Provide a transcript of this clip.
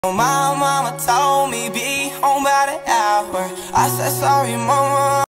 My mama told me be home by the hour. I said sorry mama.